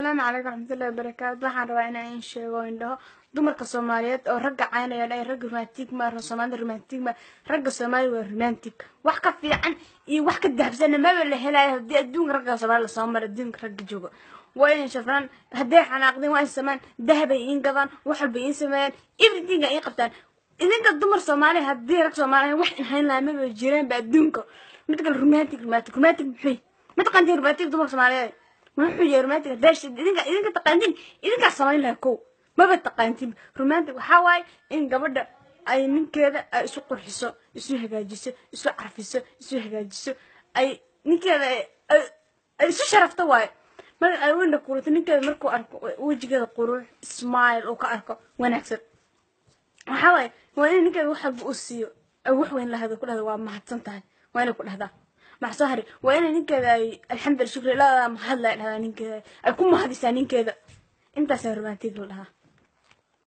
السلام عليكم ورحمة الله وبركاته. waxaan rabaa inaan sheego indhaho dumarka Soomaaliyeed oo ragga caynaya ay rag romantic ma Soomaaliyeed romantic ma ragga Soomaaliyeed waa romantic wax ka fiican iyo wax ka dahabsan ma la helayo hadii adduunka ragga Soomaaliyeed soo mar adduunka ragga joogo waa in shafran hadii xanaaqdin waa samaan dahab ay in gadan wax walba in sameeyaan everything ay qabtaan idinka dumar Soomaaliyeed hadii rag Soomaaliyeed wax in hayn la ma jireen ba adduunka mid kale romantic maxay ma taqaantiin romantic dumar Soomaaliyeed wuxuu yahay romantic dash idinka taqaantiin idinka samayn lahaa ko ma taqaantiin romantic waxa waay in gabadha ay ninkeeda isu qurxiso isu hagaajiso isu carfiso isu hagaajiso ay ninkeeda ay isu sharafto waay mar ay wada kuulato ninkeeda markuu arko wajigeeda qurux smile oo ka arko wanaagsan waxa waay waa in ninkeeda wax walba u siiyo wax weyn la hado ku dhahdo waa mahadsan tahay waa inay ku dhahdaa maxsahari waa in ninkeeda alxamdulillah shukri la ma hadla dhahdaa ninkeeda ay ku mahadisaa ninkeeda intaas romantic la dhahaa